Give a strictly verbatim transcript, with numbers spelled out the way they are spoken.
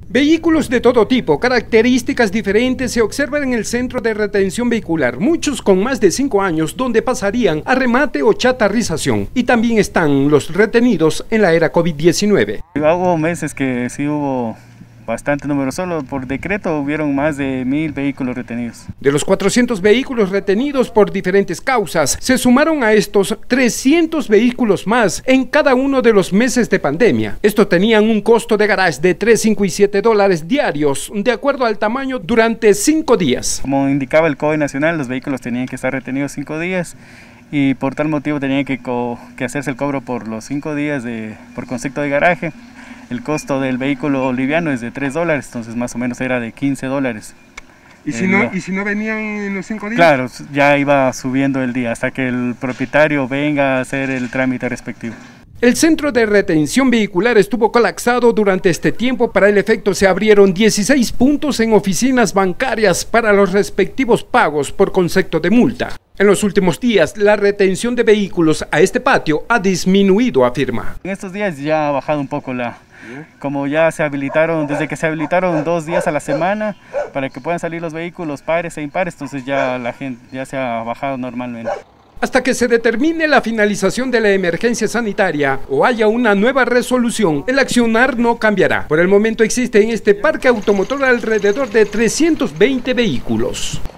Vehículos de todo tipo, características diferentes se observan en el centro de retención vehicular, muchos con más de cinco años donde pasarían a remate o chatarrización, y también están los retenidos en la era COVID diecinueve. Hubo meses que sí hubo bastante número, solo por decreto hubieron más de mil vehículos retenidos. De los cuatrocientos vehículos retenidos por diferentes causas, se sumaron a estos trescientos vehículos más en cada uno de los meses de pandemia. Estos tenían un costo de garage de tres, cinco y siete dólares diarios, de acuerdo al tamaño, durante cinco días. Como indicaba el C O E nacional, los vehículos tenían que estar retenidos cinco días y por tal motivo tenía que, que hacerse el cobro por los cinco días de, por concepto de garaje. El costo del vehículo liviano es de tres dólares, entonces más o menos era de quince dólares. ¿Y si, el, no, ¿Y si no venían en los cinco días? Claro, ya iba subiendo el día hasta que el propietario venga a hacer el trámite respectivo. El centro de retención vehicular estuvo colapsado durante este tiempo. Para el efecto se abrieron dieciséis puntos en oficinas bancarias para los respectivos pagos por concepto de multa. En los últimos días, la retención de vehículos a este patio ha disminuido, afirma. En estos días ya ha bajado un poco la... Como ya se habilitaron, desde que se habilitaron dos días a la semana para que puedan salir los vehículos pares e impares, entonces ya la gente ya se ha bajado normalmente. Hasta que se determine la finalización de la emergencia sanitaria o haya una nueva resolución, el accionar no cambiará. Por el momento existe en este parque automotor alrededor de trescientos veinte vehículos.